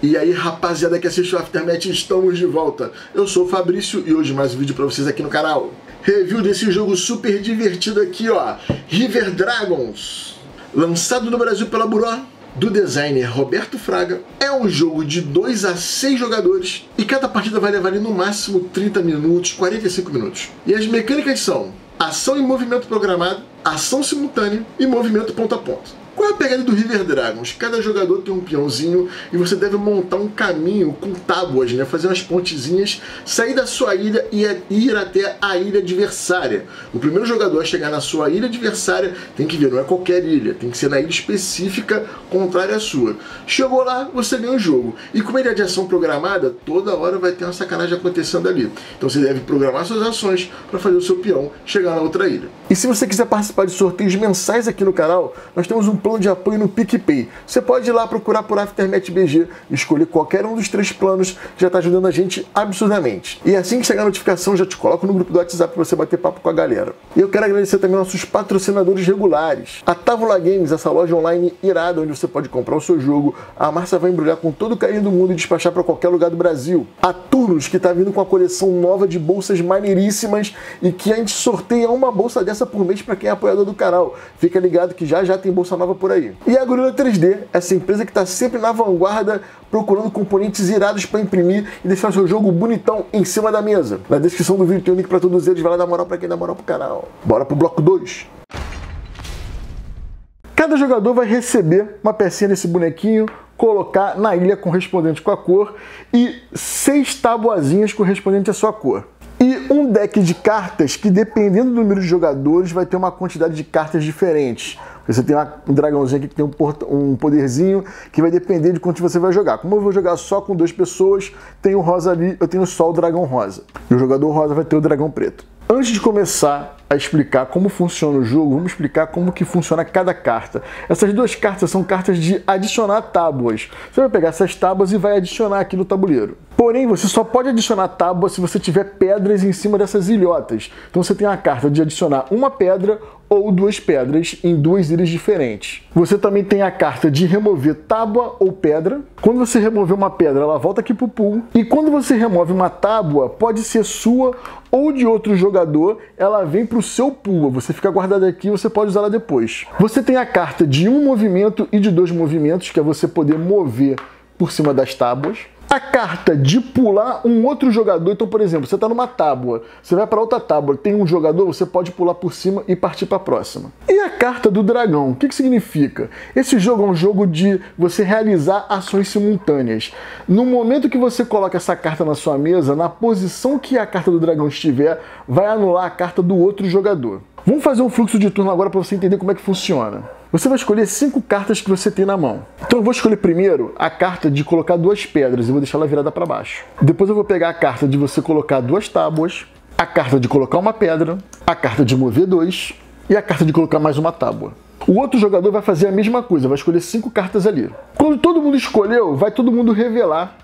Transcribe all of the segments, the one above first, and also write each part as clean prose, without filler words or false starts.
E aí, rapaziada que assiste o Aftermath, estamos de volta. Eu sou o Fabrício e hoje mais um vídeo pra vocês aqui no canal. Review desse jogo super divertido aqui, ó. River Dragons. Lançado no Brasil pela Buró, do designer Roberto Fraga. É um jogo de 2 a 6 jogadores e cada partida vai levar ali no máximo 30 minutos, 45 minutos. E as mecânicas são ação e movimento programado, ação simultânea e movimento ponto a ponto. Qual é a pegada do River Dragons? Cada jogador tem um peãozinho e você deve montar um caminho com tábuas, né? Fazer umas pontezinhas, sair da sua ilha e ir até a ilha adversária. O primeiro jogador a chegar na sua ilha adversária tem que ver, não é qualquer ilha, tem que ser na ilha específica contrária à sua. Chegou lá, você ganha o jogo. E como ele é de ação programada, toda hora vai ter uma sacanagem acontecendo ali. Então você deve programar suas ações para fazer o seu peão chegar na outra ilha. E se você quiser participar de sorteios mensais aqui no canal, nós temos um plano de apoio no PicPay. Você pode ir lá procurar por Aftermath BG, escolher qualquer um dos 3 planos, que já está ajudando a gente absurdamente. E assim que chegar a notificação, já te coloco no grupo do WhatsApp para você bater papo com a galera. E eu quero agradecer também nossos patrocinadores regulares. A Távola Games, essa loja online irada, onde você pode comprar o seu jogo. A Márcia vai embrulhar com todo o carinho do mundo e despachar para qualquer lugar do Brasil. A Turnos, que está vindo com a coleção nova de bolsas maneiríssimas e que a gente sorteia uma bolsa dessa por mês para quem é apoiador do canal. Fica ligado que já tem bolsa nova por aí. E a Gorilla 3D, essa empresa que está sempre na vanguarda, procurando componentes irados para imprimir e deixar o seu jogo bonitão em cima da mesa. Na descrição do vídeo tem um link para todos eles, vai lá dar moral para quem dá moral pro canal. Bora pro bloco 2. Cada jogador vai receber uma pecinha desse bonequinho, colocar na ilha correspondente com a cor e 6 tabuazinhas correspondentes à sua cor. E um deck de cartas que, dependendo do número de jogadores, vai ter uma quantidade de cartas diferentes. Você tem um dragãozinho aqui que tem um poderzinho que vai depender de quanto você vai jogar. Como eu vou jogar só com 2 pessoas, tem o rosa ali, eu tenho só o dragão rosa. E o jogador rosa vai ter o dragão preto. Antes de começar a explicar como funciona o jogo, vamos explicar como que funciona cada carta. Essas 2 cartas são cartas de adicionar tábuas. Você vai pegar essas tábuas e vai adicionar aqui no tabuleiro. Porém, você só pode adicionar tábua se você tiver pedras em cima dessas ilhotas. Então você tem a carta de adicionar uma pedra ou 2 pedras em 2 ilhas diferentes. Você também tem a carta de remover tábua ou pedra. Quando você remover uma pedra, ela volta aqui pro pool. E quando você remove uma tábua, pode ser sua ou de outro jogador, ela vem pro seu pool. Você fica guardada aqui e você pode usá-la depois. Você tem a carta de 1 movimento e de 2 movimentos, que é você poder mover por cima das tábuas. A carta de pular um outro jogador. Então, por exemplo, você está numa tábua, você vai para outra tábua, tem um jogador, você pode pular por cima e partir para a próxima. E a carta do dragão, o que significa? Esse jogo é um jogo de você realizar ações simultâneas. No momento que você coloca essa carta na sua mesa, na posição que a carta do dragão estiver, vai anular a carta do outro jogador. Vamos fazer um fluxo de turno agora para você entender como é que funciona. Você vai escolher 5 cartas que você tem na mão. Então eu vou escolher primeiro a carta de colocar 2 pedras e vou deixar ela virada para baixo. Depois eu vou pegar a carta de você colocar 2 tábuas, a carta de colocar uma pedra, a carta de mover 2 e a carta de colocar mais uma tábua. O outro jogador vai fazer a mesma coisa, vai escolher 5 cartas ali. Quando todo mundo escolheu, vai todo mundo revelar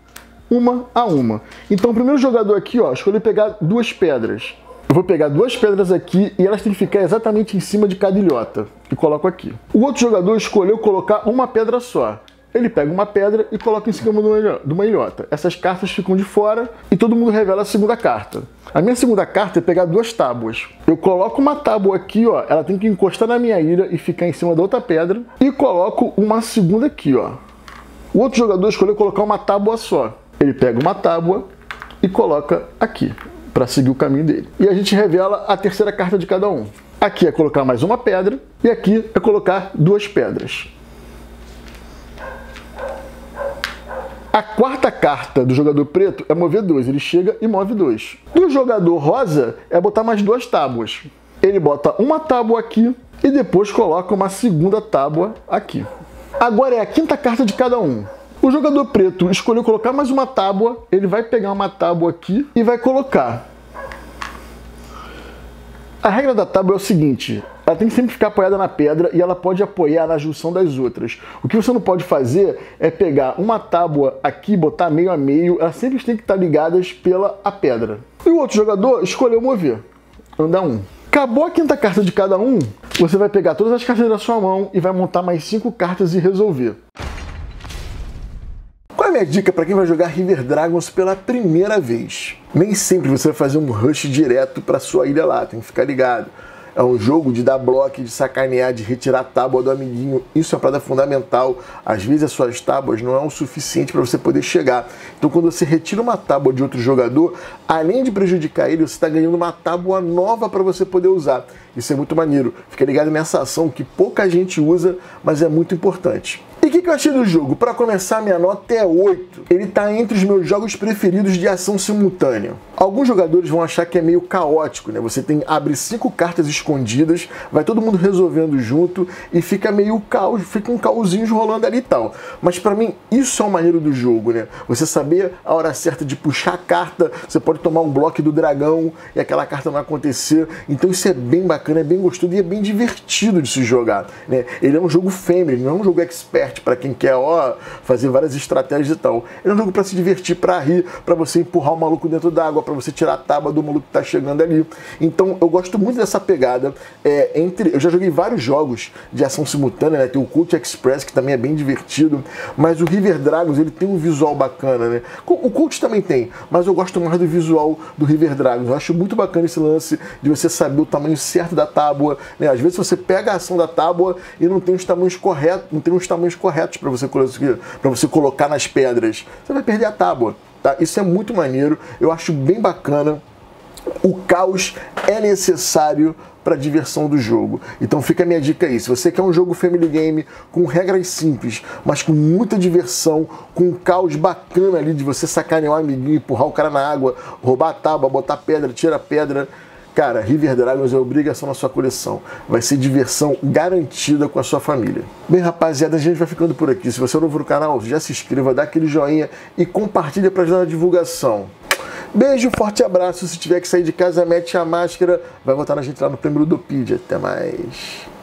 uma a uma. Então o primeiro jogador aqui, ó, escolheu pegar 2 pedras. Eu vou pegar 2 pedras aqui e elas têm que ficar exatamente em cima de cada ilhota. E coloco aqui. O outro jogador escolheu colocar uma pedra só. Ele pega uma pedra e coloca em cima de uma ilhota. Essas cartas ficam de fora e todo mundo revela a segunda carta. A minha segunda carta é pegar 2 tábuas. Eu coloco uma tábua aqui, ó. Ela tem que encostar na minha ilha e ficar em cima da outra pedra. E coloco uma segunda aqui, ó. O outro jogador escolheu colocar uma tábua só. Ele pega uma tábua e coloca aqui, para seguir o caminho dele. E a gente revela a terceira carta de cada um. Aqui é colocar mais uma pedra e aqui é colocar 2 pedras. A quarta carta do jogador preto é mover 2. Ele chega e move 2. Do jogador rosa é botar mais 2 tábuas. Ele bota uma tábua aqui e depois coloca uma segunda tábua aqui. Agora é a quinta carta de cada um. O jogador preto escolheu colocar mais uma tábua, ele vai pegar uma tábua aqui e vai colocar. A regra da tábua é o seguinte, ela tem que sempre ficar apoiada na pedra e ela pode apoiar na junção das outras. O que você não pode fazer é pegar uma tábua aqui, botar meio a meio, elas sempre têm que estar ligadas pela pedra. E o outro jogador escolheu mover, anda 1. Acabou a quinta carta de cada um, você vai pegar todas as cartas da sua mão e vai montar mais 5 cartas e resolver. minha dica para quem vai jogar River Dragons pela primeira vez. Nem sempre você vai fazer um rush direto para sua ilha lá, tem que ficar ligado. É um jogo de dar bloco, de sacanear, de retirar a tábua do amiguinho. Isso é uma parada fundamental. Às vezes as suas tábuas não é o suficiente para você poder chegar. Então quando você retira uma tábua de outro jogador, além de prejudicar ele, você está ganhando uma tábua nova para você poder usar. Isso é muito maneiro. Fica ligado nessa ação que pouca gente usa, mas é muito importante. E o que eu achei do jogo? Para começar, minha nota é 8. Ele está entre os meus jogos preferidos de ação simultânea. Alguns jogadores vão achar que é meio caótico, né? Você abre 5 cartas escondidas, vai todo mundo resolvendo junto e fica meio caos, fica um caosinho rolando ali e tal. Mas para mim, isso é o maneiro do jogo, né? Você saber a hora certa de puxar a carta, você pode tomar um bloco do dragão e aquela carta não acontecer. Então isso é bem bacana, é bem gostoso e é bem divertido de se jogar, né? Ele é um jogo family, não é um jogo expert para quem quer fazer várias estratégias e tal. Ele é um jogo para se divertir, para rir, para você empurrar o maluco dentro d'água, para você tirar a tábua do maluco que tá chegando ali. Então eu gosto muito dessa pegada. Eu já joguei vários jogos de ação simultânea, né? Tem o Cult Express, que também é bem divertido, mas o River Dragons, ele tem um visual bacana, né? O Cult também tem, mas eu gosto mais do visual do River Dragons. Eu acho muito bacana esse lance de você saber o tamanho certo da tábua, né? Às vezes você pega a ação da tábua e não tem os tamanhos corretos, corretos para você colocar nas pedras. Você vai perder a tábua, tá? Isso é muito maneiro, eu acho bem bacana. O caos é necessário para a diversão do jogo. Então fica a minha dica aí. Se você quer um jogo family game com regras simples, mas com muita diversão, com um caos bacana ali de você sacanear um amiguinho, empurrar o cara na água, roubar a tábua, botar pedra, tirar a pedra, cara, River Dragons é obrigação na sua coleção. Vai ser diversão garantida com a sua família. Bem, rapaziada, a gente vai ficando por aqui. Se você é novo no canal, já se inscreva, dá aquele joinha e compartilha para ajudar na divulgação. Beijo, forte abraço. Se tiver que sair de casa, mete a máscara. Vai votar na gente lá no Prêmio Ludopedia. Até mais.